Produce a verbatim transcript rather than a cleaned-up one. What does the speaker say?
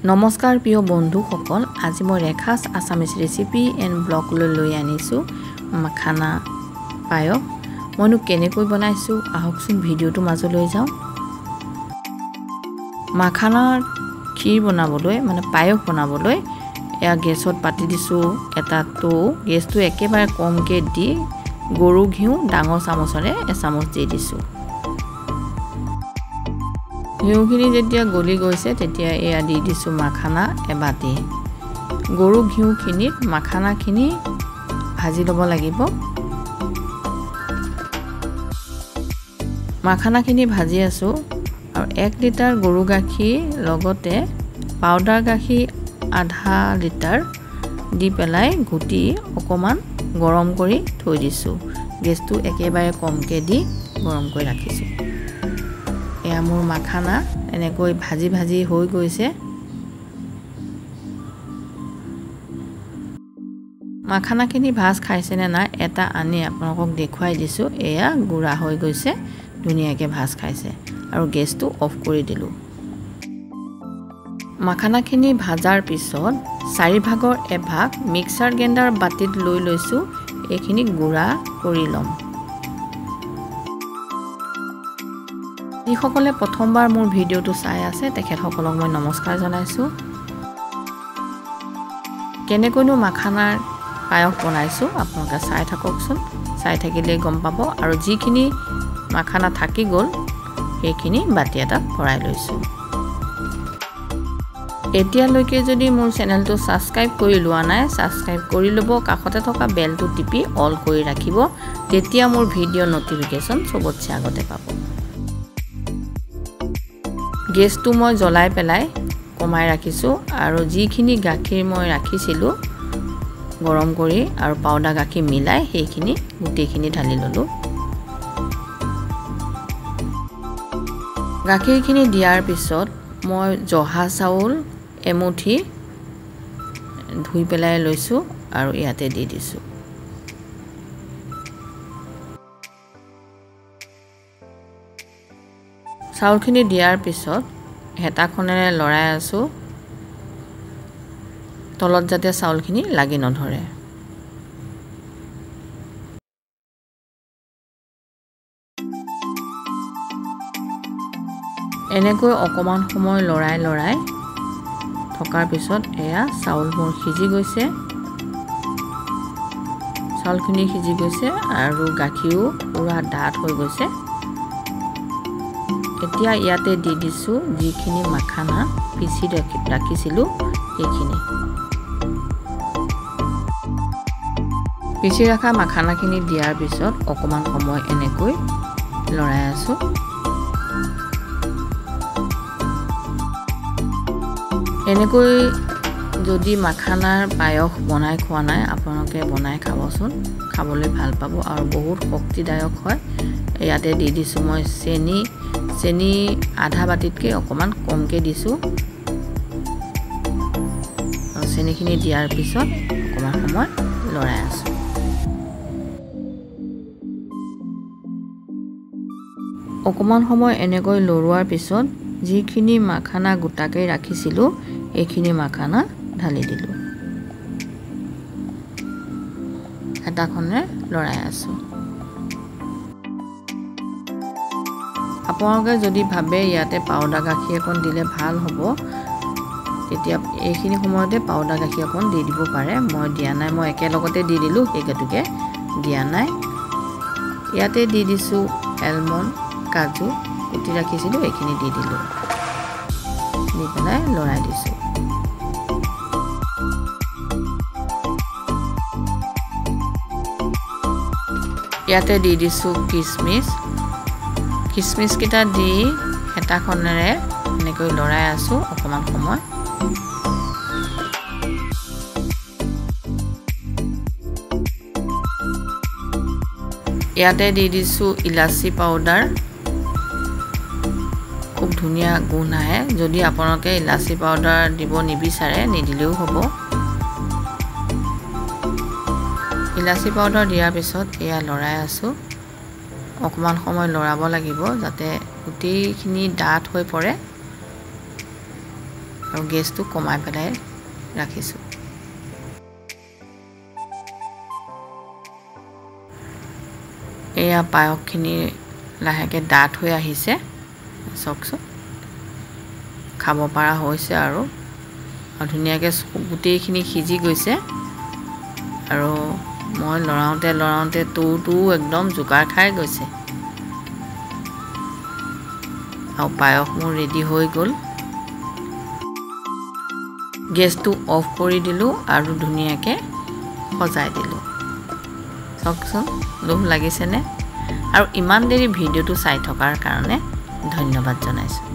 নমস্কাৰ প্ৰিয় বন্ধুসকল, আজি মই ৰেখাছ আছামিজ ৰেচিপি এণ্ড ব্লগলৈ লৈ আনিছোঁ মাখানা পায়স। মইনো কেনেকৈ বনাইছোঁ আহকচোন ভিডিঅ'টো মাজলৈ যাওঁ। মাখানাৰ ক্ষীৰ বনাবলৈ মানে পায়স বনাবলৈ এয়া গেছত পাতি দিছোঁ এটা টৌ। গেছটো একেবাৰে কমকৈ দি গৰু ঘিউ ডাঙৰ চামুচেৰে এচামুচ দি দিছোঁ। ঘিউখিনি যেতিয়া গলি গৈছে তেতিয়া এয়া দি দিছোঁ মাখানা এবাটি। গৰু ঘিউখিনিত মাখানাখিনি ভাজি ল'ব লাগিব। মাখানাখিনি ভাজি আছোঁ আৰু এক লিটাৰ গৰু গাখীৰ লগতে পাউডাৰ গাখীৰ আধা লিটাৰ দি পেলাই ঘুটি অকণমান গৰম কৰি থৈ দিছোঁ। গেছটো একেবাৰে কমকৈ দি গৰম কৰি ৰাখিছোঁ। এয়া মোৰ মাখানা এনেকৈ ভাজি ভাজি হৈ গৈছে। মাখানাখিনি ভাজ খাইছেনে নাই এটা আনি আপোনালোকক দেখুৱাই দিছোঁ। এয়া গুড়া হৈ গৈছে, ধুনীয়াকৈ ভাজ খাইছে আৰু গেছটো অফ কৰি দিলোঁ। মাখানাখিনি ভাজাৰ পিছত চাৰিভাগৰ এভাগ মিক্সাৰ গ্ৰাইণ্ডাৰ বাতিত লৈ লৈছোঁ। এইখিনি গুড়া কৰি ল'ম। যিসকলে প্ৰথমবাৰ মোৰ ভিডিঅ'টো চাই আছে তেখেতসকলক মই নমস্কাৰ জনাইছোঁ। কেনেকৈনো মাখানাৰ পায়স বনাইছোঁ আপোনালোকে চাই থাককচোন, চাই থাকিলেই গম পাব। আৰু যিখিনি মাখানা থাকি গ'ল সেইখিনি বাতি এটাত ভৰাই লৈছোঁ। এতিয়ালৈকে যদি মোৰ চেনেলটো ছাবস্ক্ৰাইব কৰি লোৱা নাই, ছাবস্ক্ৰাইব কৰি ল'ব। কাষতে থকা বেলটো টিপি অল কৰি ৰাখিব, তেতিয়া মোৰ ভিডিঅ' ন'টিফিকেশ্যন চবতছে আগতে পাব। গেছটো মই জ্বলাই পেলাই কমাই ৰাখিছোঁ আৰু যিখিনি গাখীৰ মই ৰাখিছিলোঁ গৰম কৰি আৰু পাউডাৰ গাখীৰ মিলাই সেইখিনি গোটেইখিনি ঢালি ল'লোঁ। গাখীৰখিনি দিয়াৰ পিছত মই জহা চাউল এমুঠি ধুই পেলাই লৈছোঁ আৰু ইয়াতে দি দিছোঁ। চাউলখিনি দিয়াৰ পিছত হেতাখনেৰে লৰাই আছোঁ, তলত যাতে চাউলখিনি লাগি নধৰে। এনেকৈ অকণমান সময় লৰাই লৰাই থকাৰ পিছত এয়া চাউল মোৰ সিজি গৈছে। চাউলখিনি সিজি গৈছে আৰু গাখীৰো পূৰা ডাঠ হৈ গৈছে। এতিয়া ইয়াতে দি দিছোঁ যিখিনি মাখানা পিচি ৰাখি ৰাখিছিলোঁ সেইখিনি। পিচি ৰখা মাখানাখিনি দিয়াৰ পিছত অকণমান সময় এনেকৈ লৰাই আছোঁ। এনেকৈ যদি মাখানাৰ পায়স বনাই খোৱা নাই আপোনালোকে বনাই খাবচোন, খাবলৈ ভাল পাব আৰু বহুত শক্তিদায়ক হয়। ইয়াতে দি দিছোঁ মই চেনি। চেনি আধা বাতিতকৈ অকণমান কমকৈ দিছোঁ। আৰু চেনিখিনি দিয়াৰ পিছত অকণমান সময় লৰাই আছোঁ। অকণমান সময় এনেকৈ লৰোৱাৰ পিছত যিখিনি মাখানা গোটাকৈ ৰাখিছিলোঁ এইখিনি মাখানা ঢালি দিলোঁ। হেতাখনেৰে লৰাই আছোঁ। আপোনালোকে যদি ভাবে ইয়াতে পাউডাৰ গাখীৰ অকণ দিলে ভাল হ'ব তেতিয়া এইখিনি সময়তে পাউডাৰ গাখীৰ অকণ দি দিব পাৰে। মই দিয়া নাই, মই একেলগতে দি দিলোঁ, সেই গতিকে দিয়া নাই। ইয়াতে দি দিছোঁ এলমণ্ড, কাজু কুটি ৰাখিছিলোঁ, এইখিনি দি দিলোঁ। দি পেলাই লৰাই দিছোঁ। ইয়াতে দি দিছোঁ কিচমিচ। কিচমিচকেইটা দি হেতাখনেৰে এনেকৈ লৰাই আছোঁ অকণমান সময়। ইয়াতে দি দিছোঁ ইলাচি পাউডাৰ। খুব ধুনীয়া গোন্ধ আহে। যদি আপোনালোকে ইলাচি পাউডাৰ দিব নিবিচাৰে নিদিলেও হ'ব। ইলাচি পাউডাৰ দিয়াৰ পিছত এয়া লৰাই আছোঁ। অকণমান সময় লৰাব লাগিব যাতে গোটেইখিনি ডাঠ হৈ পৰে। আৰু গেছটো কমাই পেলাই ৰাখিছোঁ। এয়া পায়সখিনি লাহেকৈ ডাঠ হৈ আহিছে, চাওকচোন খাব পৰা হৈছে আৰু ধুনীয়াকৈ গোটেইখিনি সিজি গৈছে। আৰু মই লৰাওঁতে লৰাওঁতে টৌটো একদম জোকাৰ খাই গৈছে আৰু পায়স মোৰ ৰেডি হৈ গ'ল। গেছটো অফ কৰি দিলোঁ আৰু ধুনীয়াকৈ সজাই দিলোঁ। চাওকচোন লোভ লাগিছেনে? আৰু ইমান দেৰি ভিডিঅ'টো চাই থকাৰ কাৰণে ধন্যবাদ জনাইছোঁ।